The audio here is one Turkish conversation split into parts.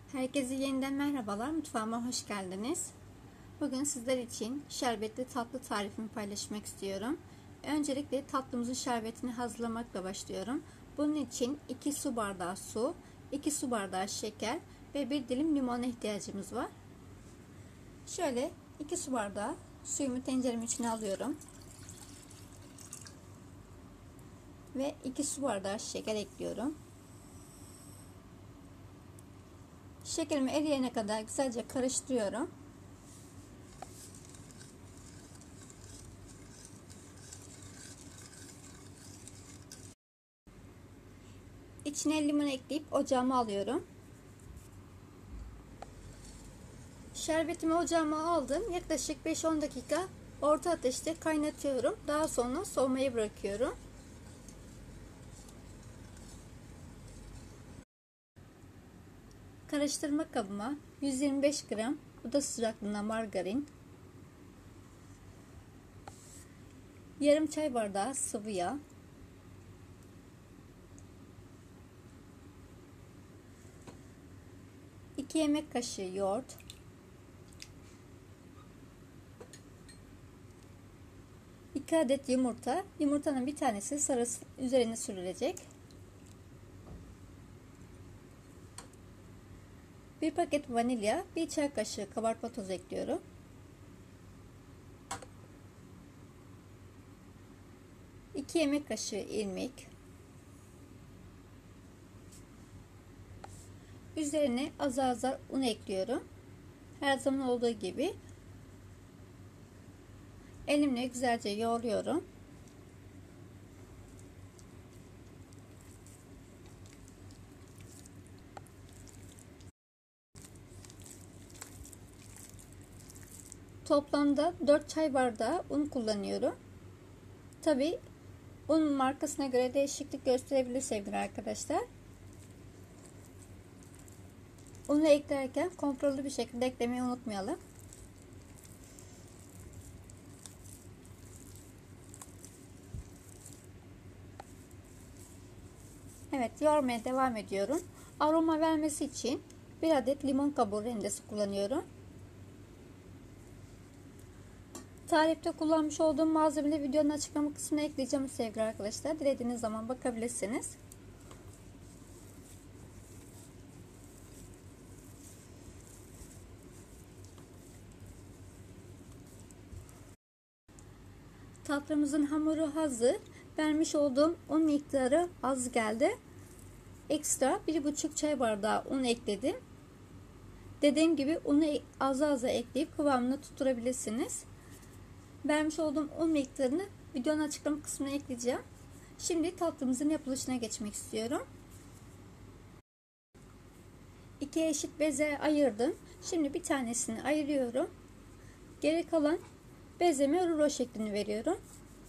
Herkese yeniden merhabalar. Mutfağıma hoş geldiniz. Bugün sizler için şerbetli tatlı tarifimi paylaşmak istiyorum. Öncelikle tatlımızın şerbetini hazırlamakla başlıyorum. Bunun için 2 su bardağı su, 2 su bardağı şeker ve 1 dilim limona ihtiyacımız var. Şöyle 2 su bardağı suyumu tenceremin içine alıyorum. Ve 2 su bardağı şeker ekliyorum. Şekerimi eriyene kadar güzelce karıştırıyorum. İçine limon ekleyip ocağıma alıyorum. Şerbetimi ocağıma aldım. Yaklaşık 5-10 dakika orta ateşte kaynatıyorum. Daha sonra soğumaya bırakıyorum. Karıştırma kabıma 125 gram oda sıcaklığında margarin, yarım çay bardağı sıvı yağ, 2 yemek kaşığı yoğurt, 2 adet yumurta. Yumurtanın bir tanesi sarısı üzerine sürülecek. 1 paket vanilya, 1 çay kaşığı kabartma tozu ekliyorum. İki yemek kaşığı irmik. Üzerine azar azar un ekliyorum. Her zaman olduğu gibi elimle güzelce yoğuruyorum. Toplamda 4 çay bardağı un kullanıyorum. Tabi un markasına göre değişiklik gösterebilir sevgili arkadaşlar. Unu eklerken kontrollü bir şekilde eklemeyi unutmayalım. Evet, yoğurmaya devam ediyorum. Aroma vermesi için 1 adet limon kabuğu rendesi kullanıyorum. Tarifte kullanmış olduğum malzemeleri videonun açıklama kısmına ekleyeceğim sevgili arkadaşlar. Dilediğiniz zaman bakabilirsiniz. Tatlımızın hamuru hazır. Vermiş olduğum un miktarı az geldi. Ekstra 1,5 çay bardağı un ekledim. Dediğim gibi unu az az ekleyip kıvamını tutturabilirsiniz. Vermiş olduğum un miktarını videonun açıklama kısmına ekleyeceğim. Şimdi tatlımızın yapılışına geçmek istiyorum. 2 eşit beze ayırdım. Şimdi bir tanesini ayırıyorum. Geri kalan bezeme rulo şeklini veriyorum.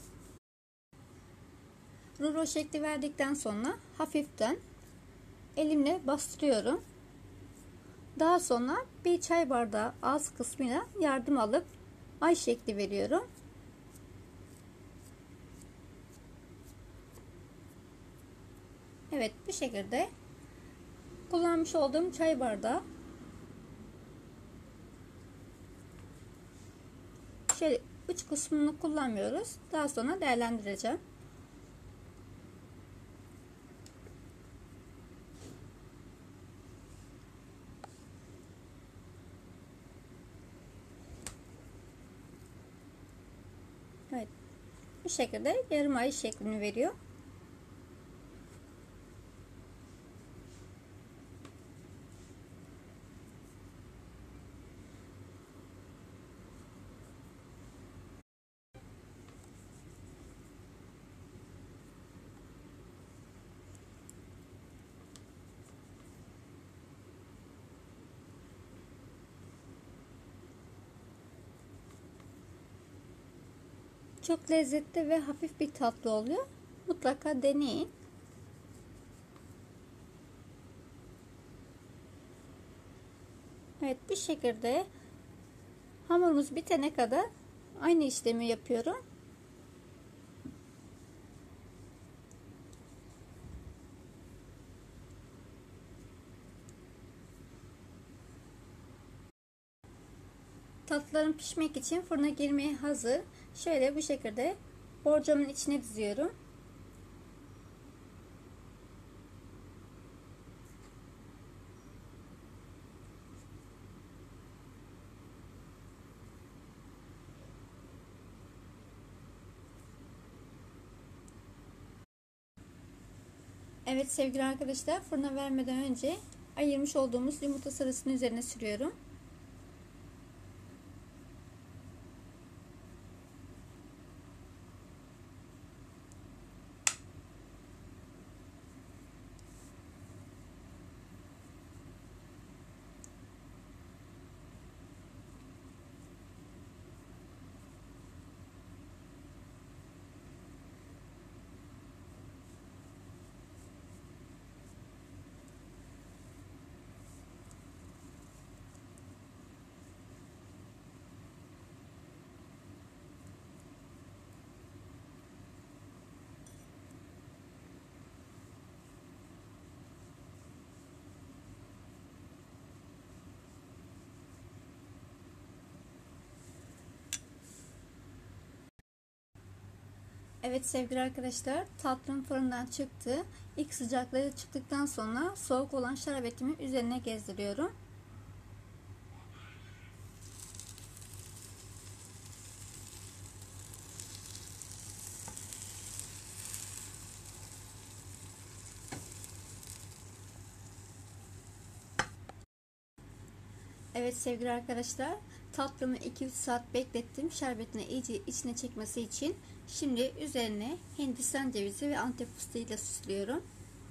Rulo şekli verdikten sonra hafiften elimle bastırıyorum. Daha sonra bir çay bardağı ağız kısmıyla yardım alıp ay şekli veriyorum. Evet, bu şekilde kullanmış olduğum çay bardağı şöyle uç kısmını kullanmıyoruz. Daha sonra değerlendireceğim. Evet, bu şekilde yarım ay şeklini veriyor. Çok lezzetli ve hafif bir tatlı oluyor. Mutlaka deneyin. Evet, bu şekilde hamurumuz bitene kadar aynı işlemi yapıyorum. Tatlılarım pişmek için fırına girmeye hazır. Şöyle bu şekilde borcamın içine diziyorum. Evet sevgili arkadaşlar, fırına vermeden önce ayırmış olduğumuz yumurta sarısını üzerine sürüyorum. Evet sevgili arkadaşlar, tatlım fırından çıktı. İlk sıcaklığı çıktıktan sonra soğuk olan şerbetimi üzerine gezdiriyorum. Evet sevgili arkadaşlar, tatlımı 2-3 saat beklettim şerbetini iyice içine çekmesi için. Şimdi üzerine Hindistan cevizi ve Antep fıstığı ile süslüyorum.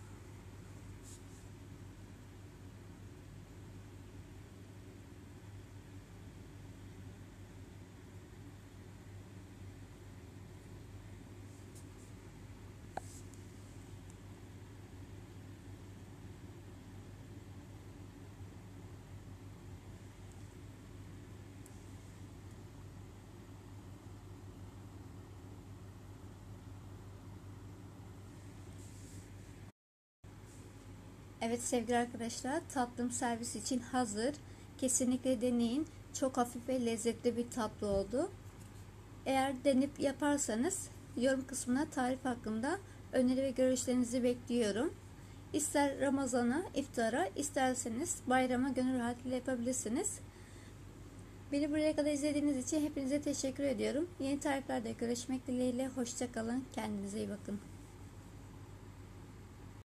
Evet sevgili arkadaşlar, tatlım servis için hazır. Kesinlikle deneyin. Çok hafif ve lezzetli bir tatlı oldu. Eğer denip yaparsanız yorum kısmına tarif hakkında öneri ve görüşlerinizi bekliyorum. İster Ramazan'a, iftara, isterseniz bayrama gönül rahatlığıyla yapabilirsiniz. Beni buraya kadar izlediğiniz için hepinize teşekkür ediyorum. Yeni tariflerde görüşmek dileğiyle. Hoşça kalın. Kendinize iyi bakın.